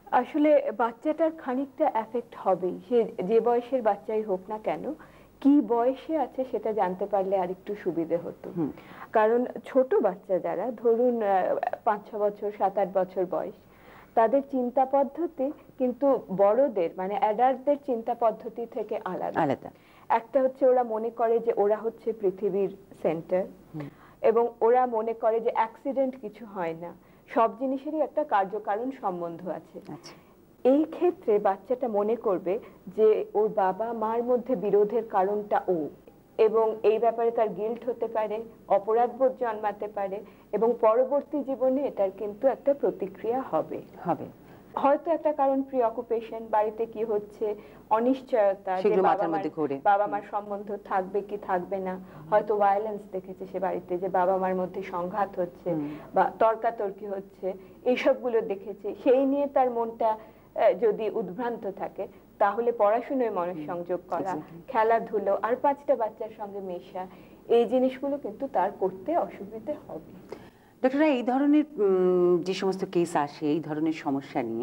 আসলে বাচ্চাটার খানিকটা এফেক্ট হবেই, সে যে বয়সের বাচ্চাই হোক না কেন। কি বয়সে আছে সেটা জানতে পারলে আর একটু সুবিধে হতো। কারণ ছোট বাচ্চা যারা ধরুন 5-6 বছর 7-8 বছর বয়স, তাদের চিন্তা পদ্ধতি কিন্তু বড়দের মানে অ্যাডাল্টদের চিন্তা পদ্ধতি থেকে আলাদা আলাদা। একটা হচ্ছে ওরা মনে করে যে ওরা হচ্ছে পৃথিবীর সেন্টার, এবং ওরা মনে করে যে অ্যাক্সিডেন্ট কিছু হয় না, সব জিনিসেরই একটা কার্যকারণ সম্বন্ধ আছে। এই ক্ষেত্রে বাচ্চাটা মনে করবে যে ওর বাবা মার মধ্যে বিরোধের কারণটা ও, এবং এই ব্যাপারে তার গিল্ট হতে পারে, অপরাধবোধ জন্মাতে পারে, এবং পরবর্তী জীবনে এটার কিন্তু একটা প্রতিক্রিয়া হবে। হয়তো একটা কারণ প্রিঅকুপেশন, বাড়িতে কি হচ্ছে, অনিশ্চয়তা, যে বাবা মার সম্বন্ধ থাকবে কি থাকবে না, হয়তো ভায়োলেন্স দেখেছে সে বাড়িতে, যে বাবা মার মধ্যে সংঘাত হচ্ছে বা তর্কাতর্কি হচ্ছে, এইসবগুলো দেখেছে। সেই নিয়ে তার মনটা যদি উদ্ভ্রান্ত থাকে, তাহলে পড়াশোনায় মনোসংযোগ করা, খেলাধুলো, আর 5টা বাচ্চার সঙ্গে মেশা, এই জিনিসগুলো কিন্তু তার করতে অসুবিধে হবে। ডক্টর, এই ধরনের যে সমস্ত কেস আসে এই ধরনের সমস্যা নিয়ে,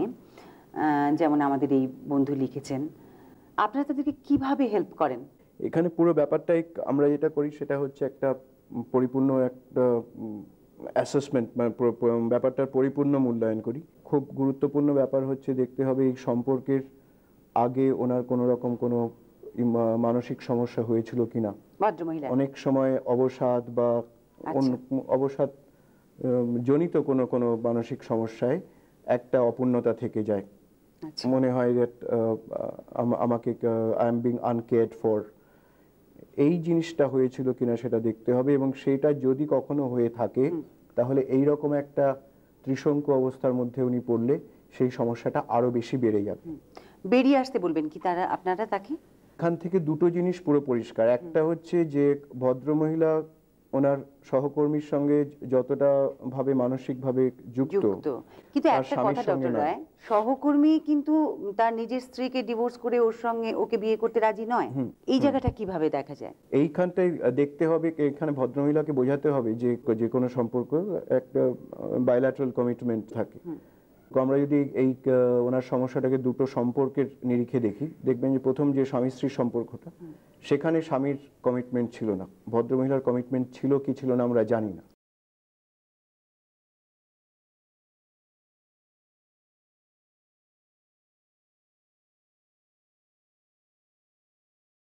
যেমন আমাদের এই বন্ধু লিখেছেন, আপনারা তাদেরকে কিভাবে হেল্প করেন? এখানে পুরো ব্যাপারটাই আমরা যেটা করি সেটা হচ্ছে একটা পরিপূর্ণ একটা অ্যাসেসমেন্ট, মানে ব্যাপারটার পরিপূর্ণ মূল্যায়ন করি। খুব গুরুত্বপূর্ণ ব্যাপার হচ্ছে দেখতে হবে এই সম্পর্কের আগে ওনার কোনো রকম কোনো মানসিক সমস্যা হয়েছিল কিনা। অনেক সময় অবসাদ বা অবসাদ জনিত কোনো কোনো মানসিক সমস্যায় একটা অপূর্ণতা থেকে যায়, মনে হয় যে আমাকে I am being uncared for, এই জিনিসটা হয়েছিল কিনা সেটা দেখতে হবে। এবং সেটা যদি কখনো হয়ে থাকে তাহলে এই রকম একটা ত্রিশঙ্কু অবস্থার মধ্যে উনি পড়লে সেই সমস্যাটা আরো বেশি বেড়ে যাবে। বেরিয়ে আসতে বলবেন কি আপনারা তাকে? এখান থেকে দুটো জিনিস পুরো পরিষ্কার। একটা হচ্ছে যে ভদ্রমহিলা ওনার সহকর্মীর সঙ্গে যতটা ভাবে মানসিক ভাবে যুক্ত, কিন্তু একটা কথা ডক্টর রায়, সহকর্মী কিন্তু তার নিজের স্ত্রীকে ডিভোর্স করে ওর সঙ্গে ওকে বিয়ে করতে রাজি নয়। এই জায়গাটা কিভাবে দেখা যায়? এইখানটাই দেখতে হবে, এখানে ভদ্রমহিলাকে বোঝাতে হবে যে যে কোনো সম্পর্ক একটা বাইল্যাটারাল কমিটমেন্ট থাকে। আমরা যদি এই ওনার সমস্যাটাকে দুটো সম্পর্কের নিরিখে দেখি, দেখবেন যে প্রথম যে স্বামী স্ত্রীর সম্পর্কটা, সেখানে স্বামীর কমিটমেন্ট ছিল না, ভদ্রমহিলার কমিটমেন্ট ছিল কি ছিল না আমরা জানি না।